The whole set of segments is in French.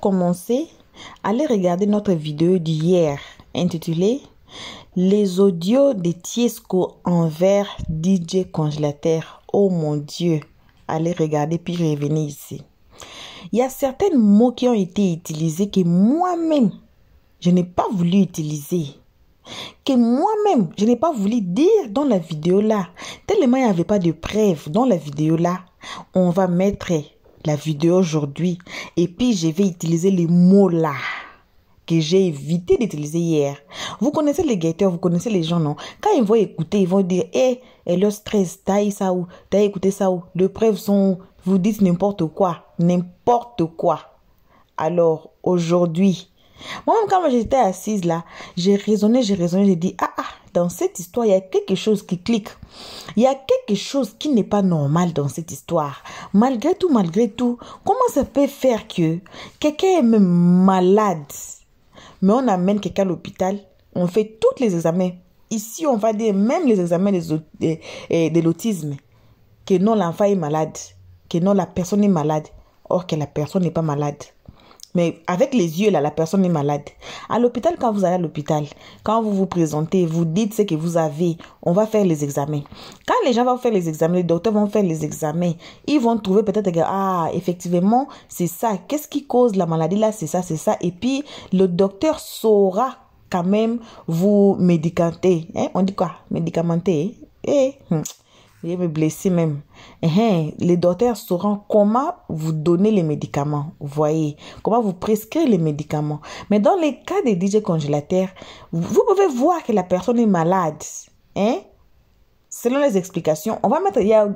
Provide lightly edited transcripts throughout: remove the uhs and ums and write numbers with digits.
commencer, allez regarder notre vidéo d'hier intitulée Les audios de Tiesco envers DJ Congélateur. Oh mon Dieu, allez regarder puis revenez ici. Il y a certains mots qui ont été utilisés que moi-même, je n'ai pas voulu utiliser. Que moi-même, je n'ai pas voulu dire dans la vidéo là. Tellement il n'y avait pas de preuves dans la vidéo là. On va mettre la vidéo aujourd'hui. Et puis, je vais utiliser les mots là que j'ai évité d'utiliser hier. Vous connaissez les guetteurs, vous connaissez les gens, non? Quand ils vont écouter, ils vont dire, et le stress, t'as eu ça où? T'as écouté ça où? Les preuves sont, vous dites n'importe quoi. N'importe quoi. Alors, aujourd'hui, moi-même, quand j'étais assise là, j'ai raisonné, j'ai dit, dans cette histoire, il y a quelque chose qui clique. Il y a quelque chose qui n'est pas normal dans cette histoire. Malgré tout, comment ça peut faire que quelqu'un est même malade, mais on amène quelqu'un à l'hôpital, on fait tous les examens. Ici, on va dire même les examens de l'autisme, que non, l'enfant est malade, que non, la personne est malade, or que la personne n'est pas malade. Mais avec les yeux, là, la personne est malade. À l'hôpital, quand vous allez à l'hôpital, quand vous vous présentez, vous dites ce que vous avez, on va faire les examens. Quand les gens vont faire les examens, les docteurs vont faire les examens, ils vont trouver peut-être que, effectivement, c'est ça. Qu'est-ce qui cause la maladie là? C'est ça, c'est ça. Et puis, le docteur saura quand même vous médicamenter. On dit quoi? Médicamenter. Je vais me blesser même. Les docteurs sauront comment vous donner les médicaments. Vous voyez, comment vous prescrire les médicaments. Mais dans les cas des DJ congélateurs, vous pouvez voir que la personne est malade. Selon les explications, on va mettre, il y a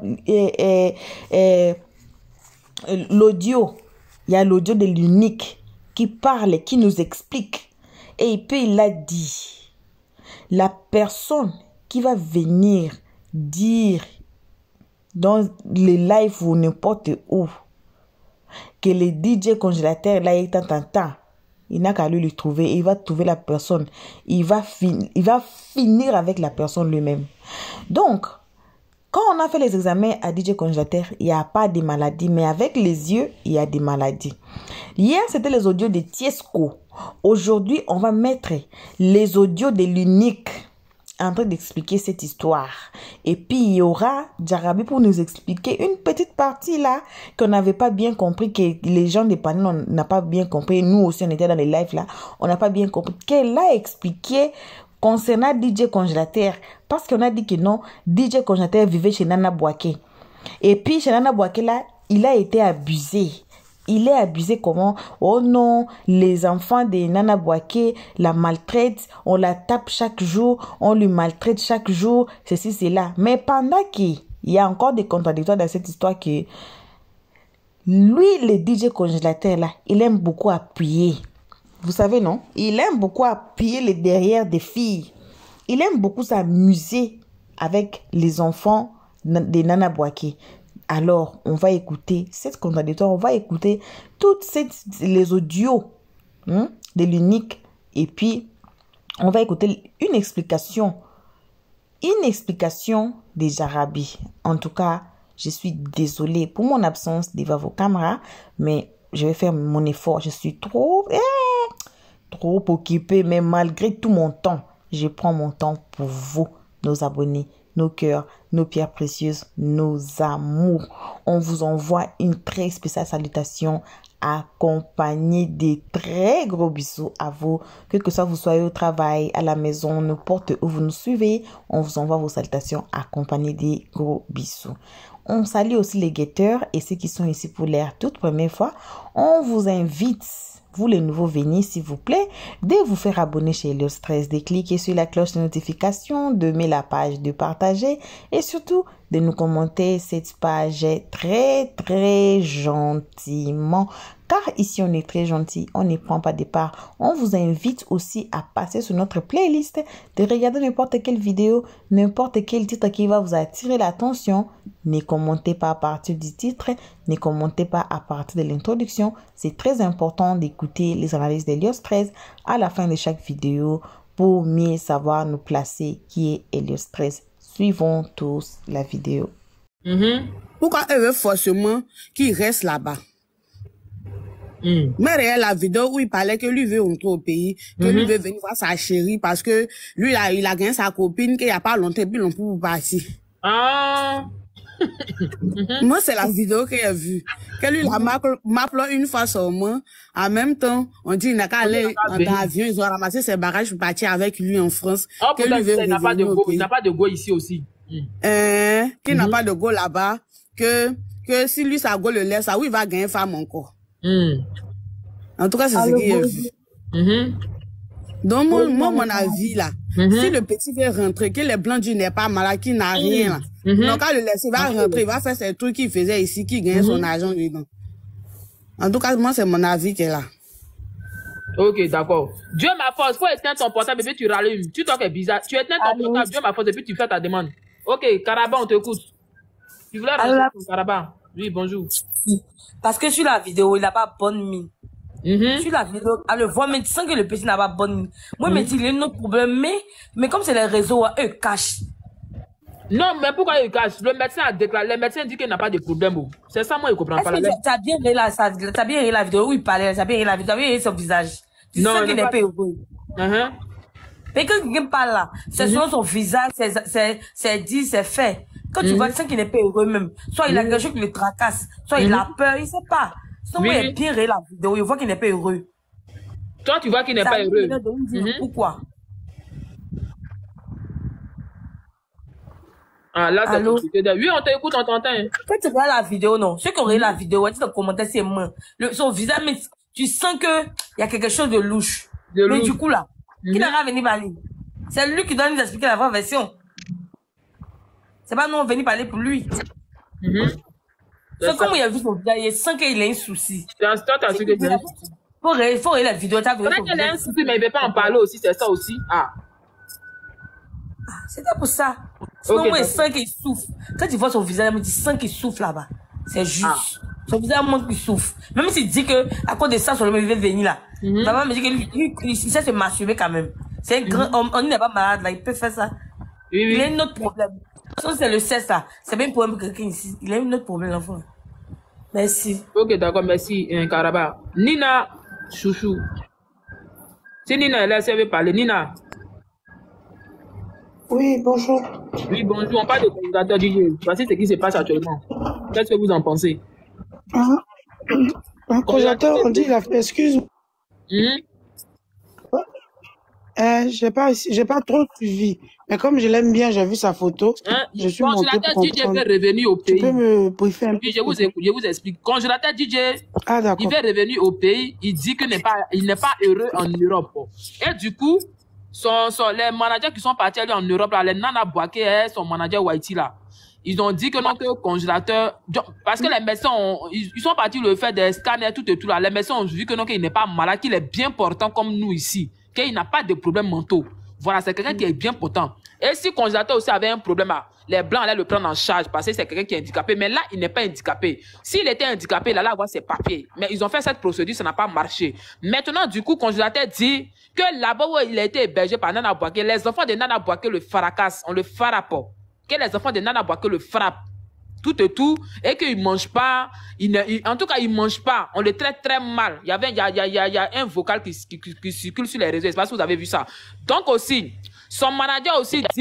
l'audio. Il y a l'audio de l'unique qui parle, qui nous explique. Et puis il a dit, la personne qui va venir dire dans les lives ou n'importe où que le DJ congélateur là est temps, il n'a qu'à lui trouver, il va trouver la personne, il va finir avec la personne lui-même. Donc quand on a fait les examens à DJ congélateur, il n'y a pas de maladie, mais avec les yeux, il y a des maladies. Hier, c'était les audios de Tiesco. Aujourd'hui, on va mettre les audios de l'unique en train d'expliquer cette histoire. Et puis, il y aura Jarabi pour nous expliquer une petite partie là qu'on n'avait pas bien compris, que les gens des panneaux n'ont pas bien compris. Nous aussi, on était dans les lives là, on n'a pas bien compris. Qu'elle a expliqué concernant DJ Congélateur. Parce qu'on a dit que non, DJ Congélateur vivait chez Nana Bouaké. Et puis, chez Nana Bouaké là, il a été abusé. Il est abusé comment? Oh non, les enfants de Nana Bouaké la maltraitent, on la tape chaque jour, on lui maltraite chaque jour, ceci, cela. Mais pendant qu'il y a encore des contradictoires dans cette histoire que lui, le DJ congélateur là, il aime beaucoup appuyer. Vous savez, non? Il aime beaucoup appuyer les derrière des filles. Il aime beaucoup s'amuser avec les enfants de Nana Bouaké. Alors, on va écouter cette contradictoire, on va écouter toutes les audios de l'unique. Et puis, on va écouter une explication des Jarabi. En tout cas, je suis désolée pour mon absence devant vos caméras, mais je vais faire mon effort. Je suis trop occupée, mais malgré tout mon temps, je prends mon temps pour vous, nos abonnés, nos cœurs, nos pierres précieuses, nos amours. On vous envoie une très spéciale salutation accompagnée des très gros bisous à vous. Que soit vous soyez au travail, à la maison, n'importe où vous nous suivez, on vous envoie vos salutations accompagnées des gros bisous. On salue aussi les guetteurs et ceux qui sont ici pour la toute première fois. On vous invite, vous les nouveaux venus, s'il vous plaît, de vous faire abonner chez Helios 13, de cliquer sur la cloche de notification, de mettre la page, de partager et surtout de nous commenter cette page très gentiment. Car ici, on est très gentil, on ne prend pas de part. On vous invite aussi à passer sur notre playlist, de regarder n'importe quelle vidéo, n'importe quel titre qui va vous attirer l'attention. Ne commentez pas à partir du titre, ne commentez pas à partir de l'introduction. C'est très important d'écouter les analyses d'Helios 13 à la fin de chaque vidéo pour mieux savoir nous placer qui est Helios 13. Suivons tous la vidéo. Pourquoi elle veut forcément qu'il reste là-bas? Mais regarde la vidéo où il parlait que lui veut rentrer au pays, que lui veut venir voir sa chérie parce que lui, il a gagné sa copine, qu'il n'y a pas longtemps, puis longtemps pour partir. Ah. Moi, c'est la vidéo que j'ai vue. Que lui, il m'appelé une fois seulement. En même temps, on dit qu'il n'a qu'à aller dans l'avion, ils ont ramassé ses bagages pour partir avec lui en France. Oh, que lui veut il n'a pas de go, il n'a pas de go ici aussi. Qu'il n'a pas de go là-bas. Que si lui, ça go le laisse, ça, oui, il va gagner femme encore. En tout cas, c'est ce qu'il a vu. Donc, moi, mon avis, là, si le petit veut rentrer, que les blancs du n'est pas malade, qu'il n'a rien, là, donc, quand le laisser, il va rentrer, il va faire ces trucs qu'il faisait ici, qu'il gagne son argent dedans. En tout cas, moi, c'est mon avis qui est là. Ok, d'accord. Dieu ma force, faut éteindre ton portable et puis tu rallumes. Tu t'en fais bizarre. Tu éteins ton portable, Dieu ma force, et puis tu fais ta demande. Ok, Karaba, on t'écoute. Tu voulais rentrer Karaba? Oui, bonjour. Parce que sur la vidéo, il n'a pas bonne mine. Sur la vidéo, à le voir, mais tu sens que le petit n'a pas bonne mine. Moi, mais il y a un autre problème, mais comme c'est les réseaux, eux cachent. Non, mais pourquoi ils cachent? Le médecin a déclaré, le médecin dit qu'il n'a pas de problème. C'est ça, moi, je ne comprends pas. Tu as bien regardé la vidéo où il parlait, tu as bien regardé la vidéo, tu as bien regardé son visage. Tu sens qu'il n'est pas heureux. Mais quand quelqu'un parle là, c'est selon son visage, c'est dit, c'est fait. Quand tu vois, tu sens qu'il n'est pas heureux même. Soit il a quelque chose qui le tracasse, soit il a peur, il ne sait pas. Sinon, il est bien regardé la vidéo, il voit qu'il n'est pas heureux. Toi, tu vois qu'il n'est pas heureux. Pourquoi? Ah, là, c'est compliqué. Oui, on t'écoute, on t'entend. Quand tu regardes la vidéo, non. Ceux qui ont regardé la vidéo, dis dans le commentaire, c'est moi. Son visage, mais tu sens que il y a quelque chose de louche. Mais du coup, là, qui n'a pas venu parler? C'est lui qui doit nous expliquer la vraie version. C'est pas nous, on venu parler pour lui. C'est comme il a vu son visage, il sent qu'il a un souci. C'est un start à ce que tu dis. Faut regarder la vidéo, t'as vu. C'est vrai qu'il a un souci, mais il ne veut pas en parler aussi, c'est ça aussi. Ah. C'était pour ça. Sinon, moi, il sent qu'il souffre. Quand tu vois son visage, il sent qu'il souffre là-bas. C'est juste. Son visage montre qu'il souffre. Même s'il dit que, à cause de ça, son homme, il veut venir là. Maman me dit que lui, il sait se masturber quand même. C'est un grand homme. On n'est pas malade là. Il peut faire ça. Il a un autre problème. Ça, c'est le sexe là. C'est bien un problème pour quelqu'un ici. Il a un autre problème, l'enfant. Merci. Ok, d'accord. Merci, Karaba. Nina, chouchou. Si Nina est là, si elle veut parler. Nina. Oui, bonjour. Oui, bonjour. On parle de conjugateur DJ. Voici ce qui se passe actuellement. Qu'est-ce que vous en pensez? Un conjugateur, on dit, il a fait excuse. J'ai pas trop suivi. Mais comme je l'aime bien, j'ai vu sa photo. Je suis monté pour comprendre. DJ veut revenir au pays. Tu peux me briefer un peu? Oui, je vous explique. Congélateur DJ, il veut revenir au pays. Il dit qu'il n'est pas heureux en Europe. Et du coup, les managers qui sont partis en Europe, là, les Nana Bouaké, son manager Whitey, là, ils ont dit que non, que le congélateur, parce que les médecins, ils sont partis le faire des scanners, tout et tout là. Les médecins ont vu que non, qu'il n'est pas malade, qu'il est bien portant comme nous ici, qu'il n'a pas de problèmes mentaux. Voilà, c'est quelqu'un qui est bien portant. Et si le congélateur aussi avait un problème, les Blancs allaient le prendre en charge parce que c'est quelqu'un qui est handicapé. Mais là, il n'est pas handicapé. S'il était handicapé, il allait avoir ses papiers. Mais ils ont fait cette procédure, ça n'a pas marché. Maintenant, du coup, le congélateur dit que là-bas où il a été hébergé par Nana Bouaké, les enfants de Nana Bouaké le fracassent, on le frappe. Que les enfants de Nana Bouaké le frappent. Tout et tout, et qu'ils ne mangent pas, en tout cas, ils ne mangent pas, on le traite très mal. Il y a un vocal qui circule sur les réseaux, je ne sais pas si vous avez vu ça. Donc aussi, son manager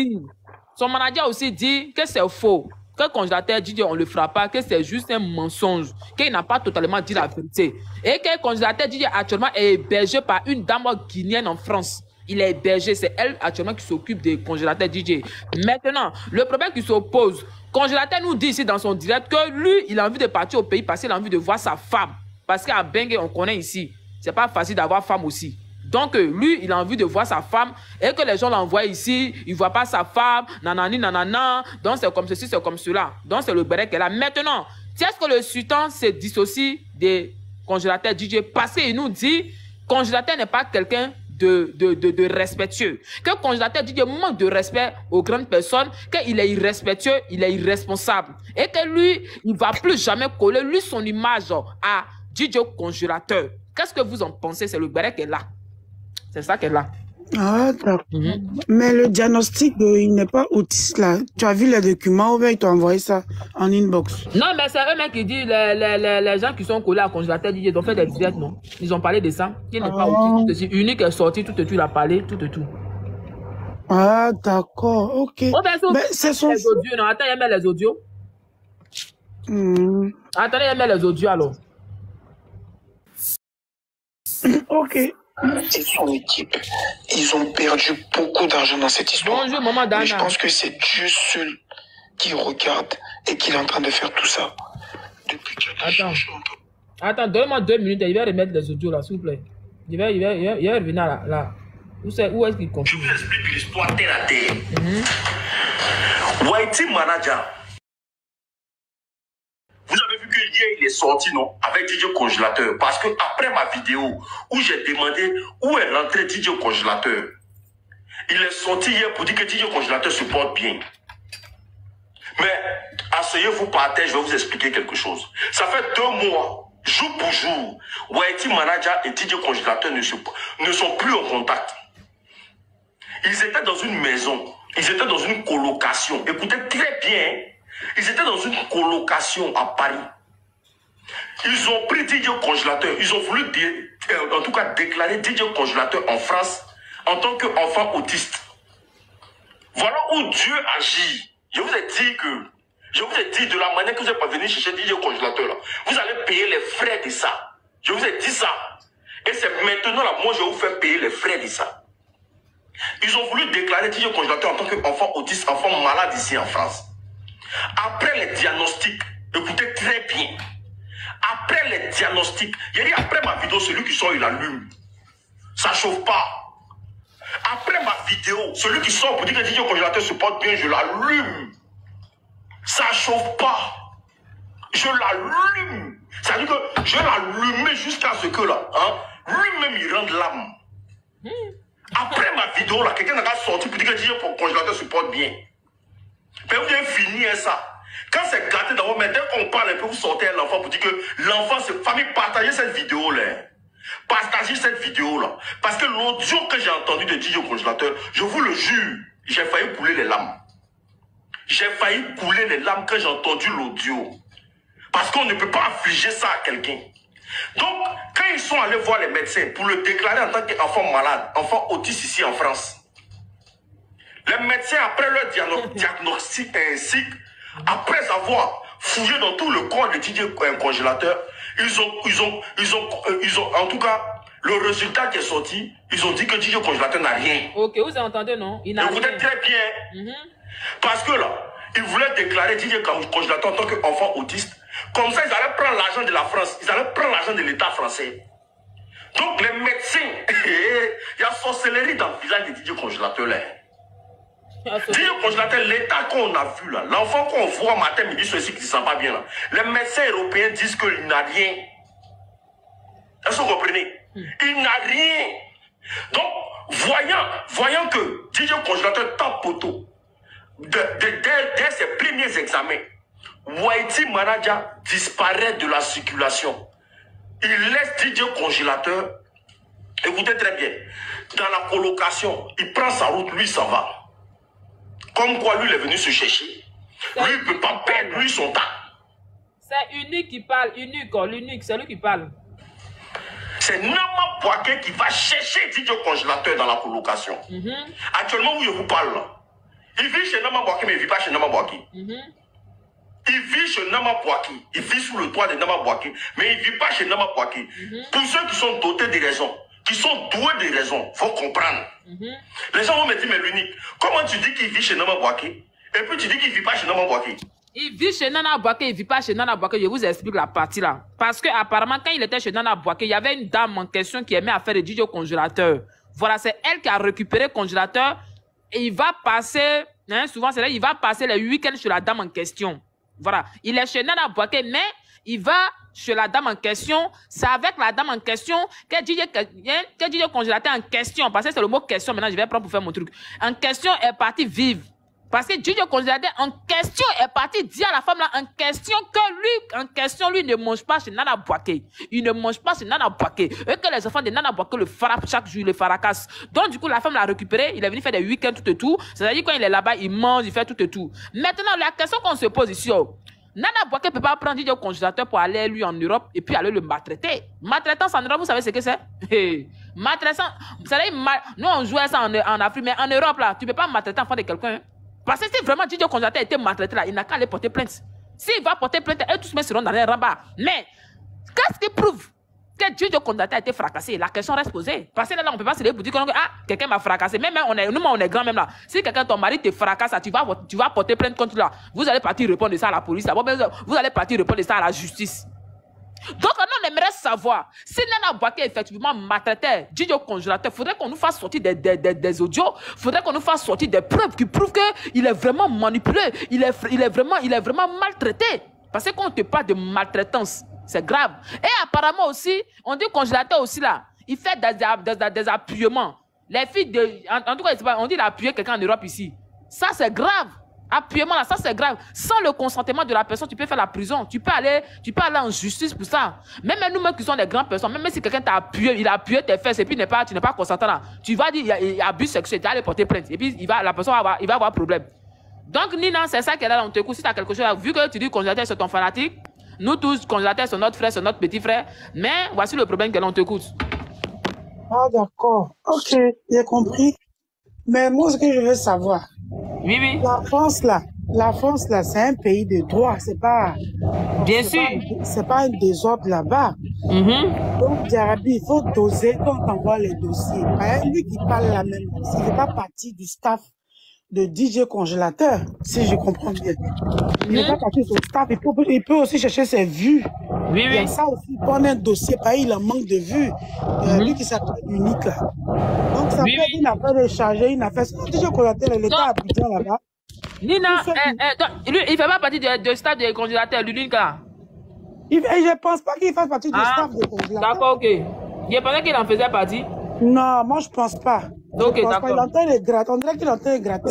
aussi dit que c'est faux, que le congélateur dit qu'on ne le frappe pas, que c'est juste un mensonge, qu'il n'a pas totalement dit la vérité. Et que le congélateur dit actuellement est hébergé par une dame guinéenne en France. Il est hébergé, c'est elle actuellement qui s'occupe des congélateurs DJ. Maintenant, le problème qui s'oppose, le congélateur nous dit ici dans son direct que lui, il a envie de partir au pays parce qu'il a envie de voir sa femme. Parce qu'à Bengue, on connaît ici, c'est pas facile d'avoir femme aussi. Donc, lui, il a envie de voir sa femme et que les gens l'envoient ici, il ne voit pas sa femme, nanani, nanana, donc c'est comme ceci, c'est comme cela. Donc, c'est le béret qu'elle a. Maintenant, est-ce que le sultan se dissocie des congélateurs DJ parce qu'il nous dit, congélateur n'est pas quelqu'un de respectueux. Que le congélateur DJ manque de respect aux grandes personnes, qu'il est irrespectueux, il est irresponsable. Et que lui, il ne va plus jamais coller, lui, son image à DJ congélateur. Qu'est-ce que vous en pensez? C'est le béret qu'elle a. C'est ça qu'elle a. Ah, d'accord. Mais le diagnostic, il n'est pas autiste là. Tu as vu les documents ou bien ils t'ont envoyé ça en inbox? Non, mais c'est eux-mêmes qui disent, les gens qui sont collés à congélateur, ils ont fait des directs, non? Ils ont parlé de ça. Qui n'est pas autiste. Unique est sorti, tout et tout, il a parlé, tout et tout. Ah, d'accord, ok. Oh, ben, c'est son... Les audios, non? Attends, il y a les audios. Attendez, il y a les audios alors. Ok. C'est son équipe. Ils ont perdu beaucoup d'argent dans cette histoire. Bonjour, maman Dana. Mais je pense que c'est Dieu seul qui regarde et qui est en train de faire tout ça. Depuis qu'il a Attends, donne-moi 2 minutes. Il va remettre les audios là, s'il vous plaît. Il va revenir là. Où est-ce qu'il continue? Je vous explique l'histoire terre à terre. Whitey Manager. Vous avez vu que hier il est sorti, non, avec DJ Congélateur. Parce que après ma vidéo où j'ai demandé où est rentré DJ Congélateur, il est sorti hier pour dire que DJ Congélateur se porte bien. Mais asseyez-vous par terre, je vais vous expliquer quelque chose. Ça fait 2 mois, jour pour jour, Whitey Manager et DJ Congélateur ne sont plus en contact. Ils étaient dans une maison, ils étaient dans une colocation. Écoutez très bien. Ils étaient dans une colocation à Paris. Ils ont pris DJ Congélateur. Ils ont voulu, en tout cas, déclarer DJ Congélateur en France en tant qu'enfant autiste. Voilà où Dieu agit. Je vous ai dit de la manière que vous n'êtes pas venu chercher DJ Congélateur, là, vous allez payer les frais de ça. Je vous ai dit ça. Et c'est maintenant là, moi je vais vous faire payer les frais de ça. Ils ont voulu déclarer DJ Congélateur en tant qu'enfant autiste, enfant malade ici en France. Après les diagnostics, écoutez très bien. Après les diagnostics, j'ai dit après ma vidéo, celui qui sort, il allume. Ça chauffe pas. Après ma vidéo, celui qui sort pour dire que DJ Congélateur se porte bien, je l'allume. Ça chauffe pas. Je l'allume. Ça veut dire que je l'allume jusqu'à ce que là, lui-même il rende l'âme. Après ma vidéo, là, quelqu'un n'a sorti pour dire que DJ Congélateur se porte bien. Mais vous devez finir ça. Quand c'est gâté d'abord, mais dès qu'on parle un peu, vous sortez l'enfant pour dire que l'enfant, c'est famille, partagez cette vidéo-là. Partagez cette vidéo-là. Parce que l'audio que j'ai entendu de DJ Congélateur, je vous le jure, j'ai failli couler les larmes. J'ai failli couler les larmes quand j'ai entendu l'audio. Parce qu'on ne peut pas affliger ça à quelqu'un. Donc, quand ils sont allés voir les médecins pour le déclarer en tant qu'enfant malade, enfant autiste ici en France, les médecins, après leur diagnostic ainsi, après avoir fouillé dans tout le corps de DJ Congélateur, ils ont, en tout cas, le résultat qui est sorti, ils ont dit que DJ Congélateur n'a rien. Ok, vous entendez, non? Il n'a rien. Écoutez très bien. Parce que là, ils voulaient déclarer DJ Congélateur en tant qu'enfant autiste. Comme ça, ils allaient prendre l'argent de la France. Ils allaient prendre l'argent de l'État français. Donc, les médecins, il y a sorcellerie dans le visage de DJ Congélateur là. DJ Congélateur, l'état qu'on a vu là, l'enfant qu'on voit matin, midi, ceci qui ne sent pas bien là, les médecins européens disent qu'il n'a rien. Est-ce que vous comprenez? Il n'a rien. Donc, voyant que DJ Congélateur tape poteau, dès ses premiers examens, Whitey Manager disparaît de la circulation. Il laisse DJ Congélateur, écoutez très bien, dans la colocation, il prend sa route, lui s'en va. Comme quoi, lui, il est venu se chercher. Lui, il ne peut pas perdre, lui, son temps. C'est Unique qui parle, l'unique, c'est lui qui parle. C'est Nama Boaké qui va chercher DJ Congélateur dans la colocation. Actuellement, où je vous parle, là, il vit chez Nama Boaké, mais il ne vit pas chez Nama Boaké. Il vit chez Nama Boaké. Il vit sous le toit de Nama Boaké, mais il ne vit pas chez Nama Boaké. Pour ceux qui sont dotés de raisons, qui sont doués de raisons, il faut comprendre. Les gens vont me dire, mais l'unique, comment tu dis qu'il vit chez Nama Boaké et puis tu dis qu'il ne vit pas chez Nama Boaké? Il vit chez Nana Boaké, il ne vit pas chez Nana Boaké. Je vous explique la partie là. Parce que apparemment, quand il était chez Nana Boaké, il y avait une dame en question qui aimait à faire des DJ au congélateur. Voilà, c'est elle qui a récupéré le congélateur et il va passer, souvent c'est là, il va passer les week-ends chez la dame en question. Voilà, il est chez Nana Boaké, mais il va chez la dame en question. C'est avec la dame en question que DJ congélateur en question, parce que c'est le mot question, maintenant je vais prendre pour faire mon truc. En question est parti vivre. Parce que Dieu Congélateur en question est parti dire à la femme là en question que lui ne mange pas chez Nana Bouaké. Il ne mange pas chez Nana Bouaké. Et que les enfants de Nana Bouaké le frappent chaque jour, le fracassent. Donc du coup, la femme l'a récupéré, il est venu faire des week-ends tout et tout. C'est-à-dire quand il est là-bas, il mange, il fait tout et tout. Maintenant, la question qu'on se pose ici, Nana Bouaké ne peut pas prendre Dieu Congélateur pour aller lui en Europe et puis aller le maltraiter. Maltraitance en Europe, vous savez ce que c'est? Maltraitance, vous savez, nous on jouait ça en Afrique, mais en Europe là, tu ne peux pas maltraiter l'enfant de quelqu'un. Parce que si vraiment Dieu Congélateur a été maltraité là, il n'a qu'à aller porter plainte. S'il va porter plainte, eux tous seront dans les rabats. Mais, qu'est-ce qui prouve que Dieu Congélateur a été fracassé? La question reste posée. Parce que là, on ne peut pas se lever pour dire que quelqu'un m'a fracassé. Même nous, on est grand même là. Si quelqu'un, ton mari te fracasse, tu vas porter plainte contre là. Vous allez partir répondre de ça à la police. Vous allez partir répondre de ça à la justice. Donc, on aimerait savoir si Nana Bouaké effectivement maltraitait Dieu Congélateur. Il faudrait qu'on nous fasse sortir des audios. Il faudrait qu'on nous fasse sortir des preuves qui prouvent qu'il est vraiment manipulé. Il est vraiment maltraité. Parce que quand on te parle de maltraitance, c'est grave. Et apparemment aussi, on dit Congélateur aussi là, il fait des appuiements. Les filles, en tout cas, on dit d'appuyer quelqu'un en Europe ici. Ça, c'est grave. Appuyement là, ça c'est grave. Sans le consentement de la personne, tu peux faire la prison. Tu peux aller en justice pour ça. Même nous-mêmes qui sommes des grandes personnes, même si quelqu'un t'a appuyé, il a appuyé tes fesses et puis tu n'es pas consentant là, tu vas dire il y a abus sexuel, tu vas aller porter plainte. Et puis la personne va avoir problème. Donc Nina, c'est ça qu'elle a dans tes coups. Si tu as quelque chose, vu que tu dis Congélateur c'est ton fanatique, nous tous, Congélateur c'est notre frère, c'est notre petit frère. Mais voici le problème qu'elle a, on t'écoute. Ah d'accord, ok, j'ai compris. Mais moi ce que je veux savoir, oui. La France là, c'est un pays de droit, c'est pas... Bien sûr. C'est pas un désordre là-bas. Donc, Diarabi, il faut doser quand on envoie les dossiers. Par exemple, lui qui parle la même, il n'est pas parti du staff de DJ Congélateur, si je comprends bien. Il n'est pas parti de son staff, il peut aussi chercher ses vues. Oui. Il y a ça aussi, prendre un dossier, pareil, il en manque de vues. Lui qui s'appelle Unique là. Donc ça peut être une affaire de charger, une affaire. DJ Congélateur, il était à Abidjan là-bas. Nina, lui, il ne fait pas partie du staff de Congélateur, l'unique là. Je ne pense pas qu'il fasse partie du staff de Congélateur. D'accord, ok. Je pensais qu'il en faisait partie. Non, moi je ne pense pas. Ok, d'accord. Il entend les gratter. On dirait qu'il entend les gratter.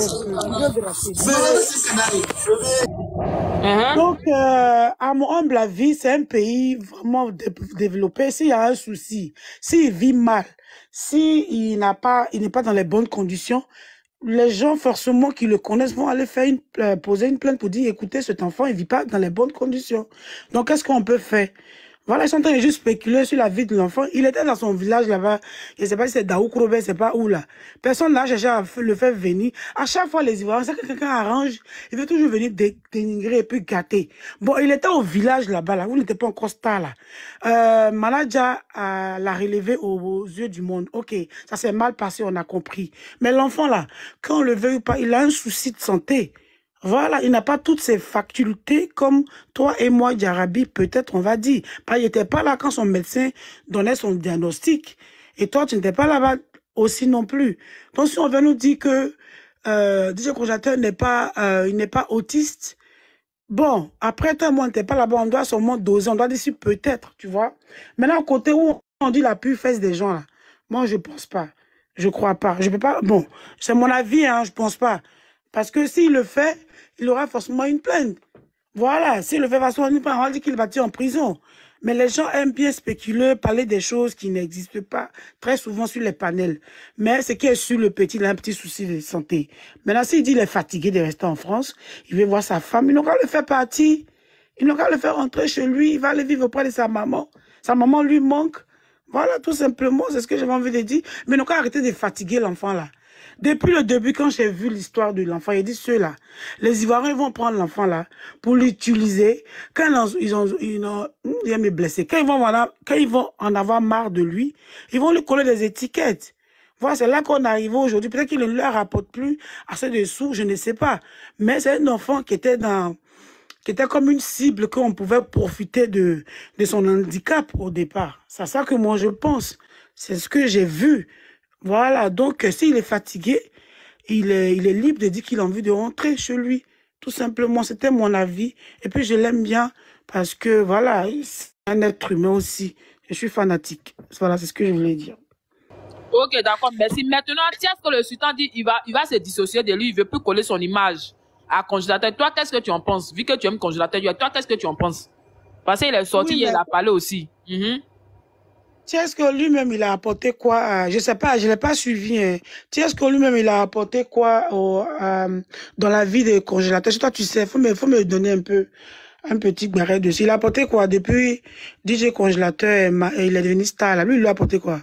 Donc, à mon humble avis, c'est un pays vraiment développé. S'il y a un souci, s'il vit mal, s'il n'est pas dans les bonnes conditions, les gens, forcément, qui le connaissent, vont aller faire poser une plainte pour dire, écoutez, cet enfant, il ne vit pas dans les bonnes conditions. Donc, qu'est-ce qu'on peut faire? Voilà, ils sont en train de juste spéculer sur la vie de l'enfant. Il était dans son village là-bas. Je ne sais pas si c'est Daoukrobe, je ne sais pas où là. Personne n'a cherché à le faire venir. À chaque fois, les Ivoiriens, c'est que quelqu'un arrange, il veut toujours venir dénigrer et puis gâter. Bon, il était au village là-bas, là, où il n'était pas encore star là. Maladja l'a relevé aux yeux du monde. Ok, ça s'est mal passé, on a compris. Mais l'enfant là, quand on le veut ou pas, il a un souci de santé. Voilà, il n'a pas toutes ses facultés comme toi et moi, Diarabi, peut-être on va dire. Il n'était pas là quand son médecin donnait son diagnostic. Et toi, tu n'étais pas là-bas aussi non plus. Donc, si on veut nous dire que DJ Congélateur n'est pas autiste, bon, après toi, moi, on n'était pas là-bas, on doit seulement doser, on doit dire si peut-être, tu vois. Maintenant, côté où on dit la pure fesse des gens, là, moi, je pense pas. Je crois pas. Je peux pas. Bon, c'est mon avis, hein, je pense pas. Parce que s'il le fait, il aura forcément une plainte. Voilà, s'il le fait façon, on va dire qu'il va tirer en prison. Mais les gens aiment bien spéculer, parler des choses qui n'existent pas très souvent sur les panels. Mais ce qui est sur le petit, il a un petit souci de santé. Maintenant, s'il dit qu'il est fatigué de rester en France, il veut voir sa femme, il n'aura qu'à le faire partir. Il n'aura qu'à le faire rentrer chez lui, il va aller vivre auprès de sa maman. Sa maman lui manque. Voilà, tout simplement, c'est ce que j'avais envie de dire. Mais il n'a qu'à arrêter de fatiguer l'enfant là. Depuis le début, quand j'ai vu l'histoire de l'enfant, il dit ceux-là, les Ivoiriens vont prendre l'enfant là pour l'utiliser. Quand il me blessé. Quand ils vont en avoir marre de lui, ils vont lui coller des étiquettes. Voilà, c'est là qu'on arrive aujourd'hui. Peut-être qu'il ne leur rapporte plus assez de sous, je ne sais pas. Mais c'est un enfant qui était comme une cible qu'on pouvait profiter de son handicap au départ. C'est ça que moi je pense. C'est ce que j'ai vu. Voilà, donc s'il est fatigué, il est libre de dire qu'il a envie de rentrer chez lui. Tout simplement, c'était mon avis. Et puis je l'aime bien parce que voilà, c'est un être humain aussi. Je suis fanatique. Voilà, c'est ce que je voulais dire. Ok, d'accord, merci. Maintenant, tiens, ce que le sultan dit, il va se dissocier de lui, il veut plus coller son image à Congélateur. Toi, qu'est-ce que tu en penses? Vu que tu aimes Congélateur, toi, qu'est-ce que tu en penses? Parce qu'il est sorti, il a parlé aussi. Tu sais, est-ce que lui-même, il a apporté quoi? Je ne sais pas, je ne l'ai pas suivi. Hein. Tu sais, est-ce que lui-même, il a apporté quoi dans la vie des Congélateurs? Toi, tu sais, faut me donner un petit barret dessus. Il a apporté quoi? Depuis DJ Congélateur, il est devenu star. Là. Lui, il lui a apporté quoi?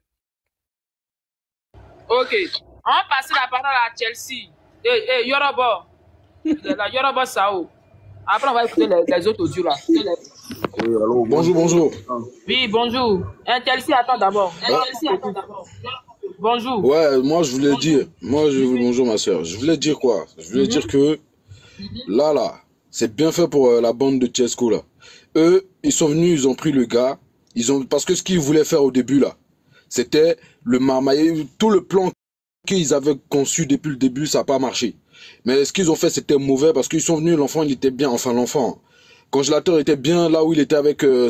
Ok. On va passer la parole à Chelsea. Yoruba. Yoruba Sao. Après, on va écouter les autres audios là. Allô, bonjour. Oui, bonjour. Chelsea, attends d'abord. Bonjour. Ouais, moi je voulais dire. Bonjour ma soeur. Je voulais dire quoi? Je voulais dire que là, c'est bien fait pour la bande de Chesco là. Eux, ils sont venus, ils ont pris le gars. Parce que ce qu'ils voulaient faire au début là, c'était le marmailler. Tout le plan qu'ils avaient conçu depuis le début, ça n'a pas marché. Mais ce qu'ils ont fait, c'était mauvais parce qu'ils sont venus, l'enfant, il était bien. Enfin, l'enfant. Congélateur était bien là où il était avec pour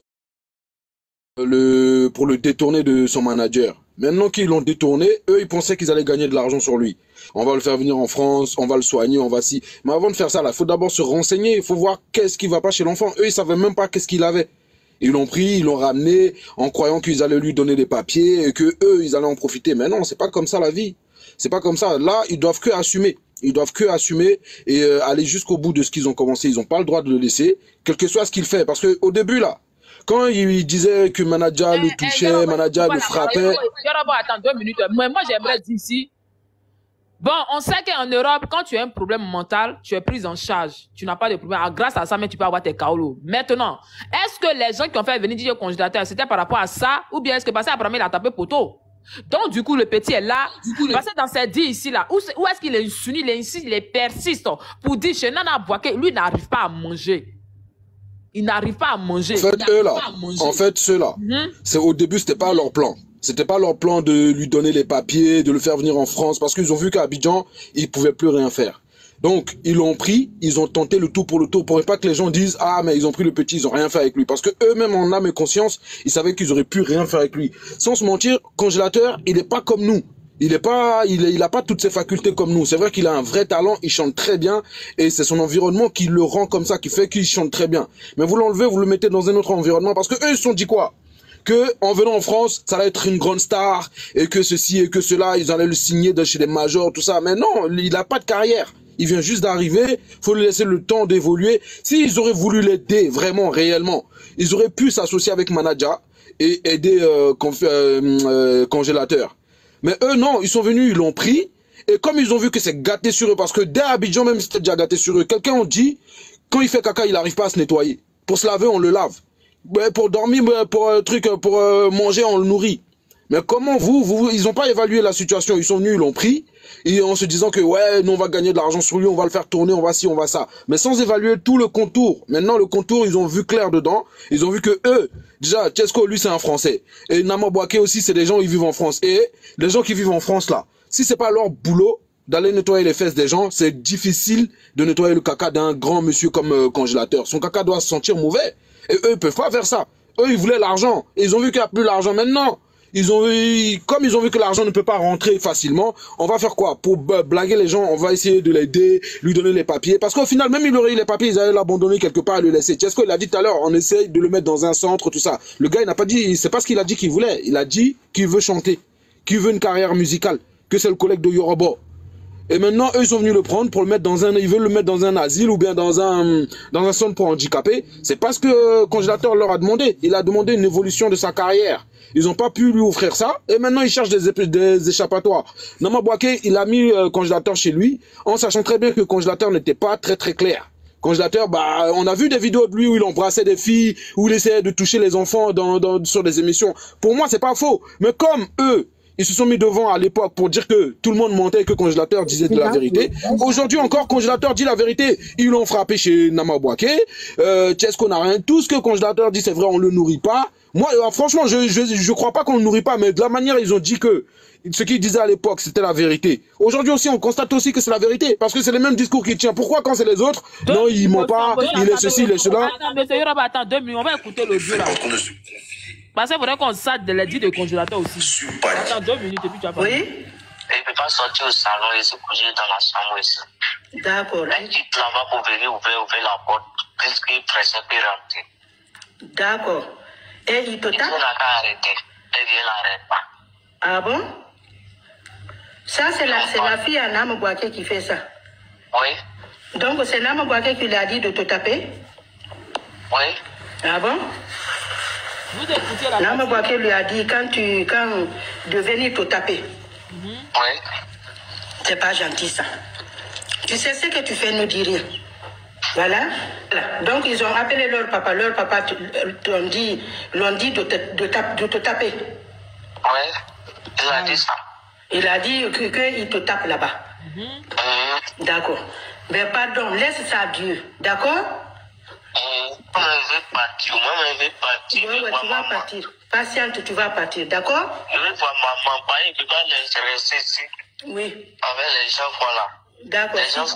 le détourner de son manager. Maintenant qu'ils l'ont détourné, eux, ils pensaient qu'ils allaient gagner de l'argent sur lui. On va le faire venir en France, on va le soigner, on va si. Mais avant de faire ça, il faut d'abord se renseigner, il faut voir qu'est-ce qui va pas chez l'enfant. Eux, ils savaient même pas qu'est-ce qu'il avait. Ils l'ont pris, ils l'ont ramené en croyant qu'ils allaient lui donner des papiers et que eux, ils allaient en profiter. Mais non, c'est pas comme ça la vie. C'est pas comme ça. Là, ils doivent que assumer. Ils doivent que assumer et aller jusqu'au bout de ce qu'ils ont commencé. Ils n'ont pas le droit de le laisser, quel que soit ce qu'il fait. Parce que au début là, quand il disait que Manaja le touchait, Manaja le frappait. Yoruba, attends 2 minutes. Moi j'aimerais dire ici. Bon, on sait qu'en Europe, quand tu as un problème mental, tu es pris en charge. Tu n'as pas de problème. Grâce à ça, mais tu peux avoir tes kaolos. Maintenant, est-ce que les gens qui ont fait venir DJ Congélateur, c'était par rapport à ça, ou bien est-ce que parce qu'après il a tapé poteau? Donc, du coup, le petit est là. Parce que dans cette dit ici, là, où est-ce qu'il est soumis, il est ici, il est persiste pour dire chez Nana Bouaké, lui n'arrive pas à manger. Il n'arrive pas à manger. En fait, ceux-là, c'est au début, c'était pas leur plan. C'était pas leur plan de lui donner les papiers, de le faire venir en France, parce qu'ils ont vu qu'à Abidjan, ils pouvaient plus rien faire. Donc, ils l'ont pris, ils ont tenté le tout pour pas que les gens disent « Ah, mais ils ont pris le petit, ils ont rien fait avec lui. » Parce que eux-mêmes, en âme et conscience, ils savaient qu'ils auraient pu rien faire avec lui. Sans se mentir, Congélateur, il est pas comme nous. Il a pas toutes ses facultés comme nous. C'est vrai qu'il a un vrai talent, il chante très bien, et c'est son environnement qui le rend comme ça, qui fait qu'il chante très bien. Mais vous l'enlevez, vous le mettez dans un autre environnement, parce que eux, ils se sont dit quoi? Que en venant en France, ça allait être une grande star, et que ceci et que cela, ils allaient le signer chez des majors, tout ça. Mais non, il a pas de carrière. Il vient juste d'arriver, faut lui laisser le temps d'évoluer. S'ils auraient voulu l'aider vraiment, réellement, ils auraient pu s'associer avec Manaja et aider Congélateur. Mais eux, non, ils sont venus, ils l'ont pris. Et comme ils ont vu que c'est gâté sur eux, parce que dès Abidjan même, c'était déjà gâté sur eux. Quelqu'un ont dit, quand il fait caca, il n'arrive pas à se nettoyer. Pour se laver, on le lave. Mais pour dormir, pour manger, on le nourrit. Mais comment ils n'ont pas évalué la situation. Ils sont venus, ils l'ont pris. Et en se disant que ouais, nous on va gagner de l'argent sur lui, on va le faire tourner, on va ci, on va ça. Mais sans évaluer tout le contour. Maintenant le contour, ils ont vu clair dedans. Ils ont vu que eux, déjà, Chesco, lui c'est un Français. Et Nama Bouaké aussi, c'est des gens qui vivent en France. Et les gens qui vivent en France là, si c'est pas leur boulot d'aller nettoyer les fesses des gens, c'est difficile de nettoyer le caca d'un grand monsieur comme Congélateur. Son caca doit se sentir mauvais. Et eux, ils peuvent pas faire ça. Eux, ils voulaient l'argent. Et ils ont vu qu'il n'y a plus l'argent maintenant. Comme ils ont vu que l'argent ne peut pas rentrer facilement, on va faire quoi? Pour blaguer les gens, on va essayer de l'aider, lui donner les papiers. Parce qu'au final, même il aurait eu les papiers, ils allaient l'abandonner quelque part et le laisser. Chesco, il a dit tout à l'heure, on essaye de le mettre dans un centre, tout ça. Le gars, il n'a pas dit, c'est pas ce qu'il a dit qu'il voulait. Il a dit qu'il veut chanter, qu'il veut une carrière musicale, que c'est le collègue de Yoruba. Et maintenant, eux, ils sont venus le prendre pour le mettre ils veulent le mettre dans un asile ou bien dans un centre pour handicapés. C'est parce que Congélateur leur a demandé. Il a demandé une évolution de sa carrière. Ils n'ont pas pu lui offrir ça. Et maintenant, ils cherchent des échappatoires. Nama Bouaké, il a mis Congélateur chez lui, en sachant très bien que Congélateur n'était pas très très clair. Congélateur, on a vu des vidéos de lui où il embrassait des filles, où il essayait de toucher les enfants sur des émissions. Pour moi, c'est pas faux. Mais comme eux, ils se sont mis devant à l'époque pour dire que tout le monde mentait et que Congélateur disait de la vérité. Aujourd'hui encore, Congélateur dit la vérité. Ils l'ont frappé chez Nama Bouaké. Chesco n'a rien. Tout ce que Congélateur dit, c'est vrai, on le nourrit pas. Moi, franchement, je crois pas qu'on le nourrit pas, mais de la manière, ils ont dit que ce qu'ils disaient à l'époque, c'était la vérité. Aujourd'hui aussi, on constate aussi que c'est la vérité, parce que c'est les mêmes discours qui tiennent. Pourquoi quand c'est les autres, non, ils mentent pas, il est ceci, il est cela. Attends, monsieur Yoruba, attends 2 minutes, on va écouter le jeu là. Parce qu'il faudrait qu'on sorte de l'aide de congélateur aussi. Attends 2 minutes et puis tu vas parler. Oui. Il ne peut pas sortir au salon et se coucher dans la chambre ici. D'accord. Il quitte là-bas pour venir ouvrir la porte, puisqu'il est pressé pour rentrer. D'accord. Et il te tape? Il n'a qu'à arrêter. Et il n'arrête pas. Ah bon? Ça, c'est la fille à Nama Boaké qui fait ça? Oui. Donc, c'est Nama Boaké qui lui a dit de te taper? Oui. Ah bon? Vous écoutez la Nama Boaké lui a dit quand de venir te taper. Oui. C'est pas gentil ça. Tu sais ce que tu fais, nous dis rien. Voilà. Donc ils ont appelé leur papa. Leur papa l'ont dit de te taper. Oui. Il a dit ça. Il a dit qu'il te tape là-bas. D'accord. Mais pardon, laisse ça à Dieu. D'accord? Moi, je vais partir. Oui, tu vas partir. Patiente, tu vas partir. D'accord? Je vais voir maman. Il ne peut pas l'intéresser ici. Oui. Avec les gens, voilà. D'accord.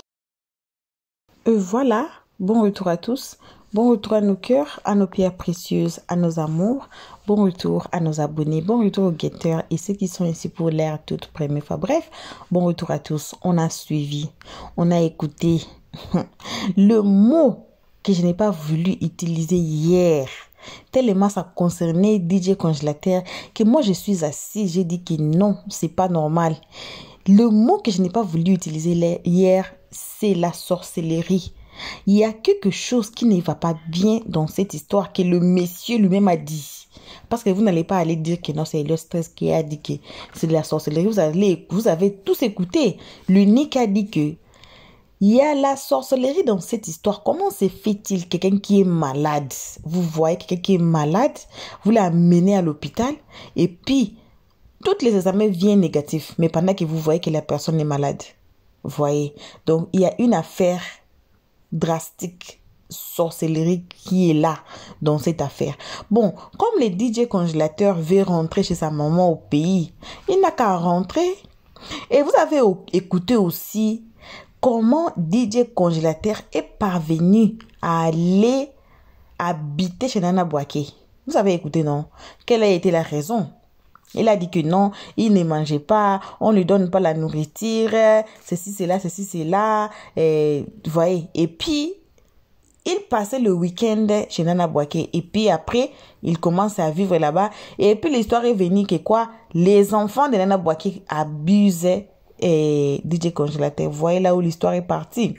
Voilà. Bon retour à tous. Bon retour à nos cœurs, à nos pierres précieuses, à nos amours. Bon retour à nos abonnés. Bon retour aux guetteurs et ceux qui sont ici pour l'air toute première fois. Bref, bon retour à tous. On a suivi, on a écouté le mot que je n'ai pas voulu utiliser hier. Tellement ça concernait DJ Congélateur que moi je suis assise, j'ai dit que non, c'est pas normal. Le mot que je n'ai pas voulu utiliser hier, c'est la sorcellerie. Il y a quelque chose qui ne va pas bien dans cette histoire que le monsieur lui-même a dit. Parce que vous n'allez pas aller dire que non, c'est le stress qui a dit que c'est de la sorcellerie. Vous avez tous écouté. L'unique a dit que il y a la sorcellerie dans cette histoire. Comment se fait-il quelqu'un qui est malade? Vous voyez quelqu'un qui est malade, vous l'amenez à l'hôpital et puis tous les examens viennent négatifs. Mais pendant que vous voyez que la personne est malade. Vous voyez. Donc il y a une affaire drastique, sorcellerie qui est là dans cette affaire. Bon, comme le DJ Congélateur veut rentrer chez sa maman au pays, il n'a qu'à rentrer. Et vous avez écouté aussi comment DJ Congélateur est parvenu à aller habiter chez Nana Boaké. Vous avez écouté, non? Quelle a été la raison? Il a dit que non, il ne mangeait pas, on ne lui donne pas la nourriture, ceci, cela, vous voyez. Et puis, il passait le week-end chez Nana Boaké. Et puis après, il commence à vivre là-bas. Et puis l'histoire est venue que quoi? Les enfants de Nana Boaké abusaient DJ Congélateur. Vous voyez là où l'histoire est partie.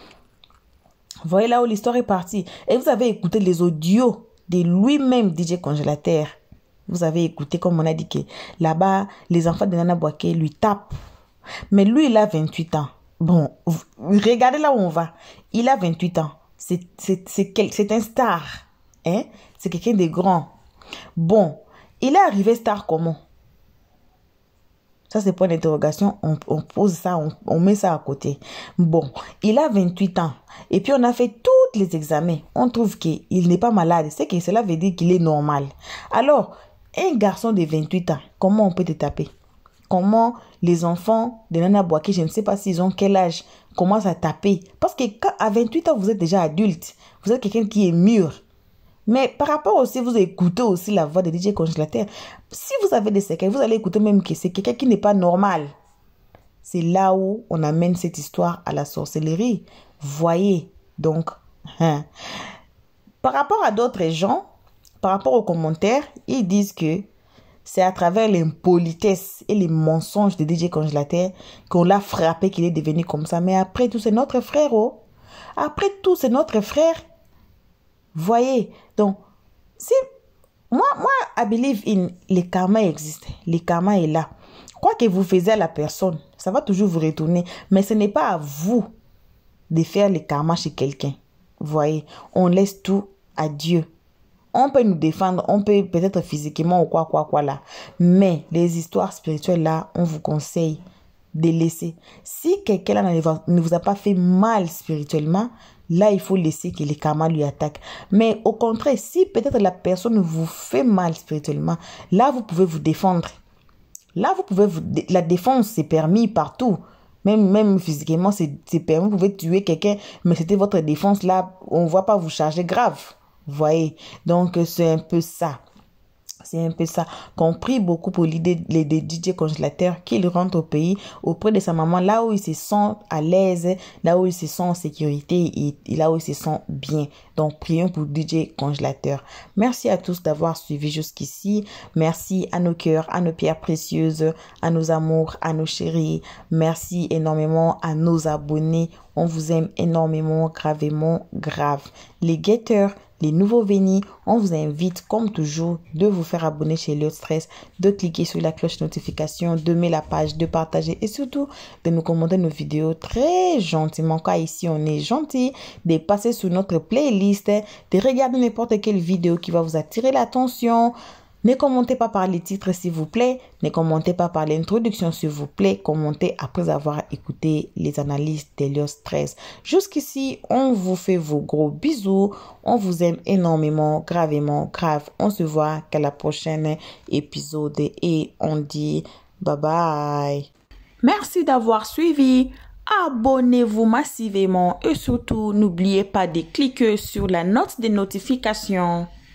Voyez là où l'histoire est partie. Et vous avez écouté les audios de lui-même, DJ Congélateur. Vous avez écouté comme on a dit que là-bas, les enfants de Nana Boaké lui tapent. Mais lui, il a 28 ans. Bon, regardez là où on va. Il a 28 ans. C'est un star. Hein? C'est quelqu'un de grand. Bon, il est arrivé star comment? Ça, c'est point d'interrogation. On pose ça, on met ça à côté. Bon, il a 28 ans. Et puis, on a fait tous les examens. On trouve qu'il n'est pas malade. C'est que cela veut dire qu'il est normal. Alors, un garçon de 28 ans, comment on peut te taper? Comment les enfants de Nana Boaké, je ne sais pas s'ils ont quel âge, commencent à taper? Parce que à 28 ans, vous êtes déjà adulte. Vous êtes quelqu'un qui est mûr. Mais par rapport aussi, vous écoutez aussi la voix de DJ Congélateur. Si vous avez des séquelles, vous allez écouter même que c'est quelqu'un qui n'est pas normal. C'est là où on amène cette histoire à la sorcellerie. Voyez. Donc, par rapport à d'autres gens, par rapport aux commentaires, ils disent que c'est à travers l'impolitesse et les mensonges de DJ Congélateur qu'on l'a frappé, qu'il est devenu comme ça. Mais après tout, c'est notre frère, oh. Après tout, c'est notre frère. Voyez. Donc, si moi, I believe in le karma existe. Le karma est là. Quoi que vous faisiez à la personne, ça va toujours vous retourner. Mais ce n'est pas à vous de faire le karma chez quelqu'un. Voyez. On laisse tout à Dieu. On peut nous défendre, on peut peut-être physiquement ou quoi là. Mais les histoires spirituelles là, on vous conseille de laisser. Si quelqu'un là ne vous a pas fait mal spirituellement, là il faut laisser que les karmas lui attaquent. Mais au contraire, si peut-être la personne vous fait mal spirituellement, là vous pouvez vous défendre. Là vous pouvez la défense c'est permis partout. Même physiquement c'est permis, vous pouvez tuer quelqu'un, mais c'était votre défense là, on ne va pas vous charger grave. Voyez, donc c'est un peu ça. C'est un peu ça qu'on prie beaucoup pour l'idée des DJ congélateurs qu'il rentre au pays auprès de sa maman, là où il se sent à l'aise, là où il se sent en sécurité et là où il se sent bien. Donc, prions pour DJ congélateur. Merci à tous d'avoir suivi jusqu'ici. Merci à nos cœurs, à nos pierres précieuses, à nos amours, à nos chéris. Merci énormément à nos abonnés. On vous aime énormément, gravement, grave. Les guetteurs, les nouveaux venus, on vous invite comme toujours de vous faire abonner chez Elliott Stress, de cliquer sur la cloche notification, de mettre la page, de partager et surtout de nous commenter nos vidéos très gentiment car ici on est gentil, de passer sur notre playlist, de regarder n'importe quelle vidéo qui va vous attirer l'attention. Ne commentez pas par les titres s'il vous plaît, ne commentez pas par l'introduction s'il vous plaît, commentez après avoir écouté les analyses d'Elliott Stress. Jusqu'ici, on vous fait vos gros bisous, on vous aime énormément, gravement, grave. On se voit qu'à la prochaine épisode et on dit bye bye. Merci d'avoir suivi. Abonnez-vous massivement et surtout n'oubliez pas de cliquer sur la note de notification.